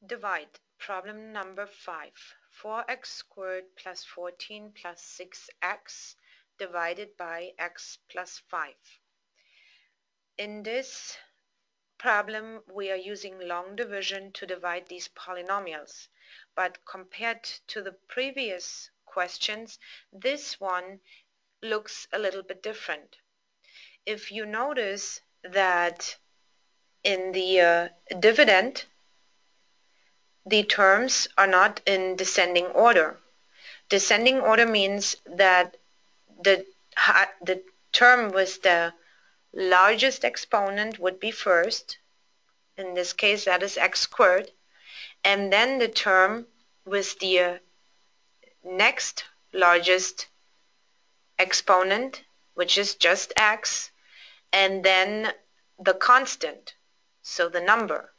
Divide. Problem number 5. 4x squared plus 14 plus 6x divided by x plus 5. In this problem, we are using long division to divide these polynomials. But compared to the previous questions, this one looks a little bit different. If you notice that in the dividend, the terms are not in descending order. Descending order means that the term with the largest exponent would be first. In this case, that is x squared. And then the term with the next largest exponent, which is just x, and then the constant, so the number,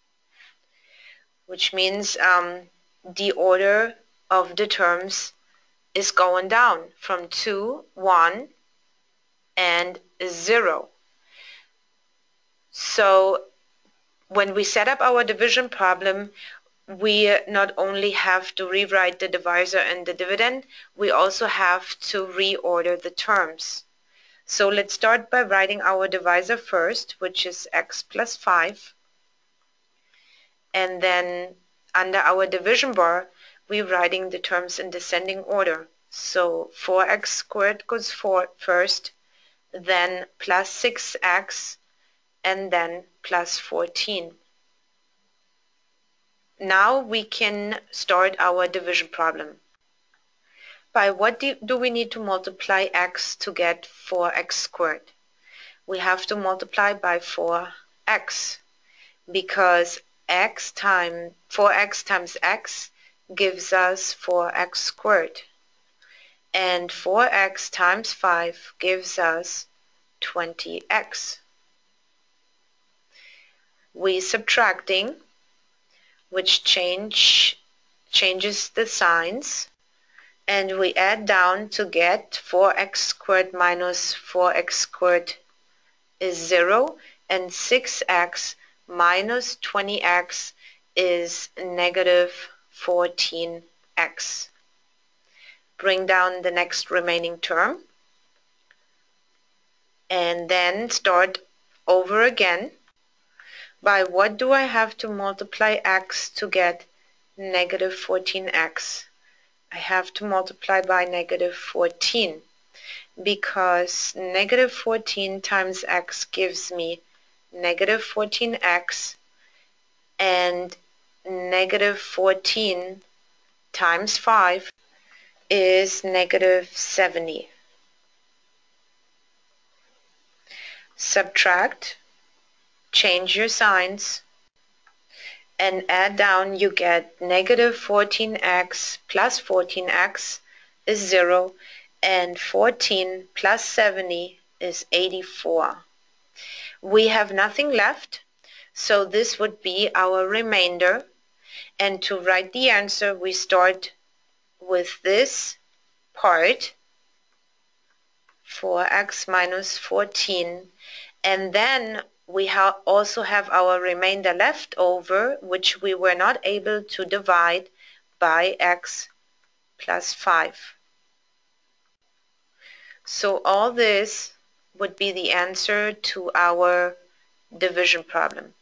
which means the order of the terms is going down from 2, 1, and 0. So when we set up our division problem, we not only have to rewrite the divisor and the dividend, we also have to reorder the terms. So let's start by writing our divisor first, which is x plus 5. And then under our division bar, we're writing the terms in descending order. So 4x squared goes first, then plus 6x, and then plus 14. Now we can start our division problem. By what do we need to multiply x to get 4x squared? We have to multiply by 4x, because 4x times x gives us 4x squared, and 4x times 5 gives us 20x. We subtracting, which changes the signs, and we add down to get 4x squared minus 4x squared is 0, and 6x minus 20x is negative 14x. Bring down the next remaining term and then start over again. By what do I have to multiply x to get negative 14x? I have to multiply by negative 14, because negative 14 times x gives me negative 14x, and negative 14 times 5 is negative 70. Subtract, change your signs, and add down, you get negative 14x plus 14x is 0, and 14 plus 70 is 84. We have nothing left, so this would be our remainder. And to write the answer, we start with this part, 4x minus 14, and then we also have our remainder left over, which we were not able to divide by x plus 5. So all this would be the answer to our division problem.